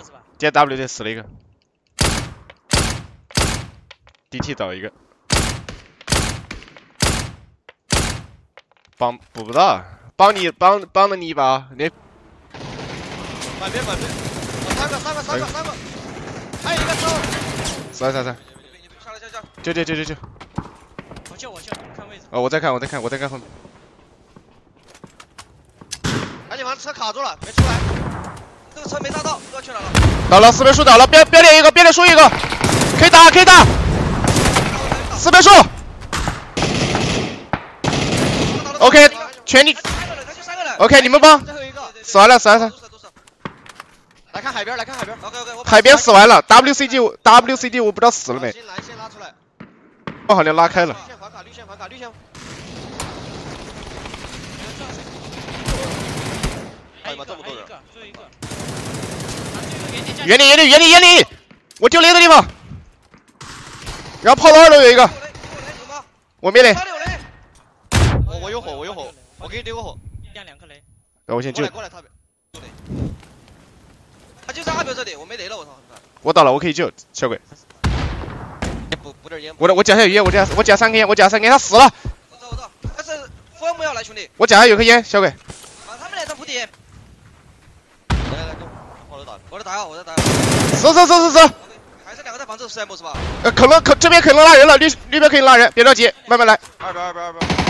是吧？ 点 W 的是那个。DT 到一个。绑不到，绑了你一把，你。 满边。三个，还有一个走。 是。 下来。 救！ 我救，看位置。 哦，我在看后面。 安检房车卡住了，没出来。这个车没炸到，不知道去哪了。 到了，4倍数到了，边连一个，边连输一个，可以打。4倍数。OK， 全力。OK， 你们帮。死完了。 来看海边。OK， 海边死完了 ，WCD 我不知道死了没。 先拉出来。 我好像拉开了。 绿线黄卡。 还有一个，最后一个。 原理，我丢雷的地方。然后跑到2楼有一个。我没雷。 我有火，我给你丢个火。 亮2颗雷。 我先救。 过来，他就在2标这里，我没雷了，我操！ 我到了，我可以救小鬼。 补点烟。 我架下有烟，我架3根烟，他死了。 我知道，但是福尔摩要来，兄弟。 我架下有颗烟，小鬼。 他们来上铺底。来，我在打。 死。 还是2个在房子 CM 是吧？ 这边可能拉人了，绿边可以拉人，别着急，慢慢来。 2标。